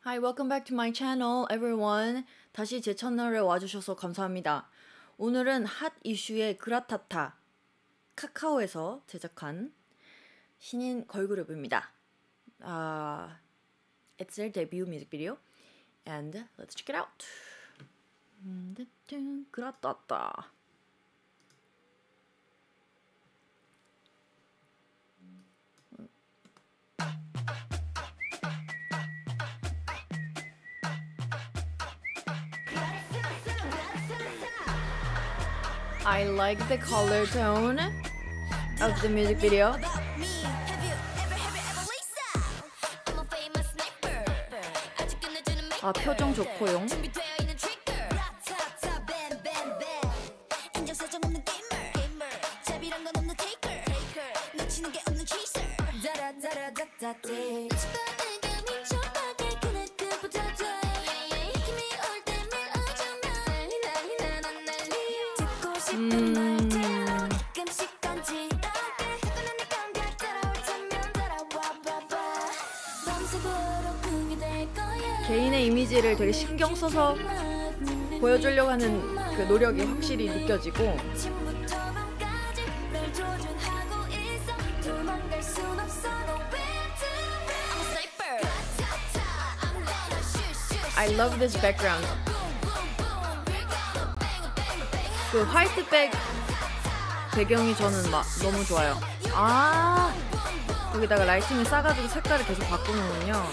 Hi, welcome back to my channel, everyone. 다시 제 채널에 와주셔서 감사합니다. 오늘은 핫 이슈의 그라타타, 카카오에서 제작한 신인 걸그룹입니다. It's their debut music video, and let's check it out. 그라타타. I like the color tone of the music video. 표정 좋고요. 개인의 이미지를 되게 신경 써서 보여주려고 하는 그 노력이 확실히 느껴지고 I love this background. 그 화이트백 배경이 저는 너무 좋아요. 여기다가 라이팅을 싸가지고 색깔을 계속 바꾸는군요.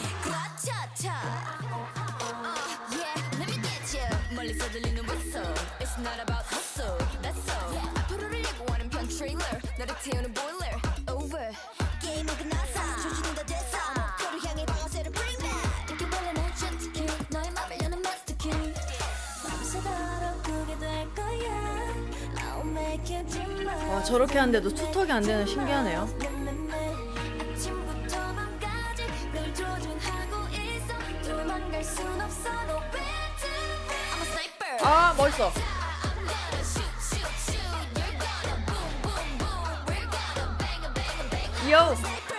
저렇게 하는데도 투턱이 안 되는 신기하네요. 멋있어. 요.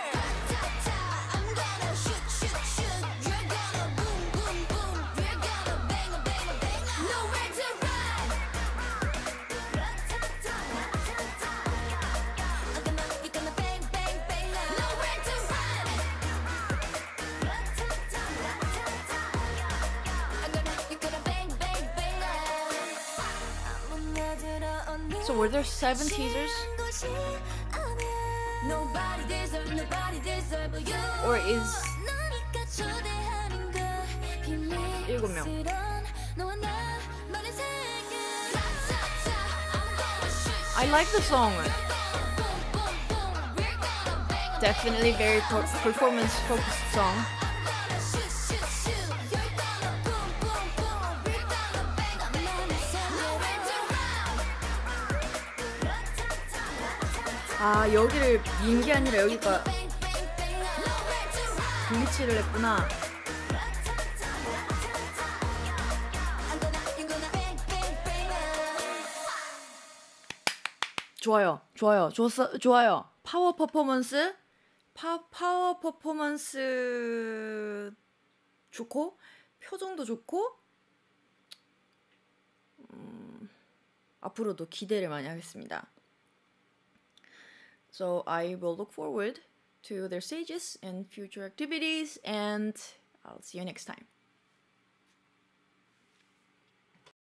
So were there 7 teasers? Or is 7명? I like the song. Definitely very performance focused song. 여기를 민 게 아니라 여기가 블리치를 했구나. 좋아요. 파워 퍼포먼스 좋고 표정도 좋고 앞으로도 기대를 많이 하겠습니다. So I will look forward to their stages and future activities, and I'll see you next time.